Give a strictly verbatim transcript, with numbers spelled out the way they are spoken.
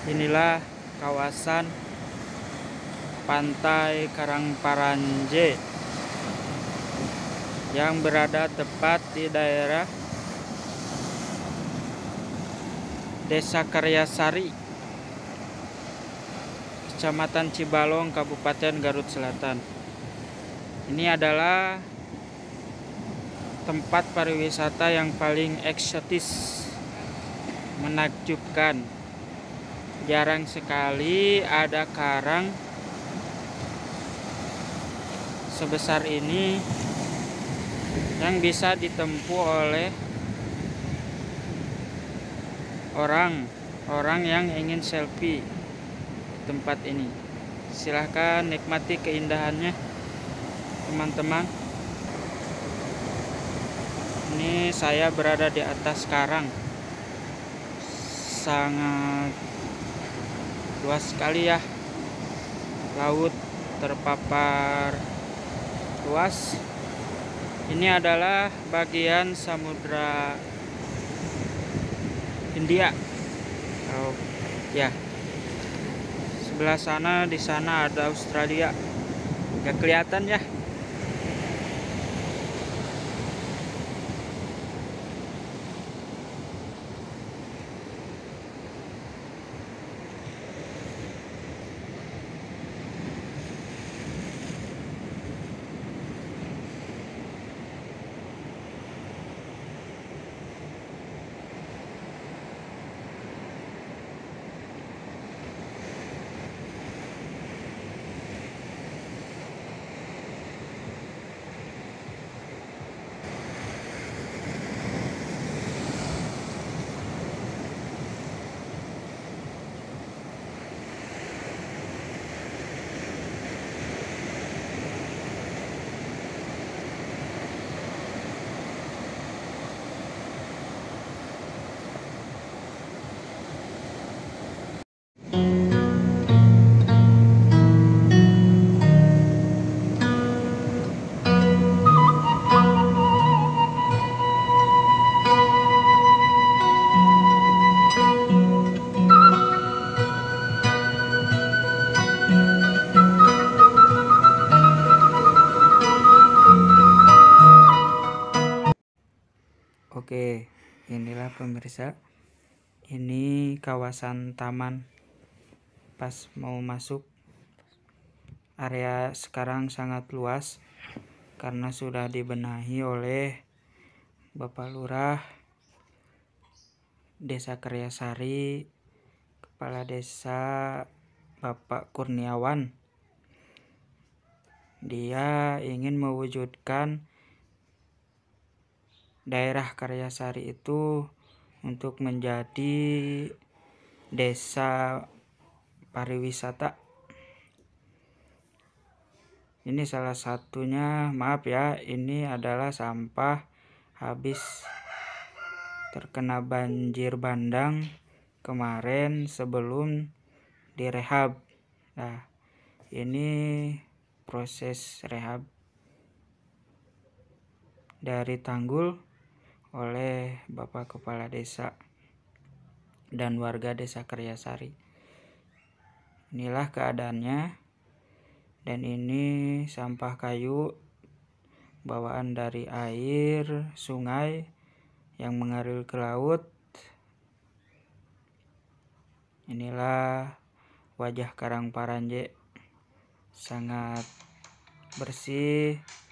Inilah kawasan Pantai Karangparanje yang berada tepat di daerah Desa Karyasari, Kecamatan Cibalong, Kabupaten Garut Selatan. Ini adalah tempat pariwisata yang paling eksotis, menakjubkan. Jarang sekali ada karang sebesar ini yang bisa ditempuh oleh orang-orang yang ingin selfie di tempat ini. Silahkan nikmati keindahannya, teman-teman. Ini saya berada di atas karang, sangat luas sekali ya, laut terpapar luas. Ini adalah bagian Samudra Hindia. Oh ya, sebelah sana, di sana ada Australia, nggak kelihatan ya. Oke, inilah pemirsa. Ini kawasan taman. Pas mau masuk, area sekarang sangat luas karena sudah dibenahi oleh Bapak Lurah Desa Karyasari, Kepala Desa Bapak Kurniawan. Dia ingin mewujudkan daerah Karyasari itu untuk menjadi desa pariwisata. Ini salah satunya, maaf ya, ini adalah sampah habis terkena banjir bandang kemarin sebelum direhab. Nah, ini proses rehab dari tanggul oleh Bapak Kepala Desa dan warga Desa Karyasari. Inilah keadaannya. Dan ini sampah kayu bawaan dari air sungai yang mengalir ke laut. Inilah wajah Karangparanje, sangat bersih,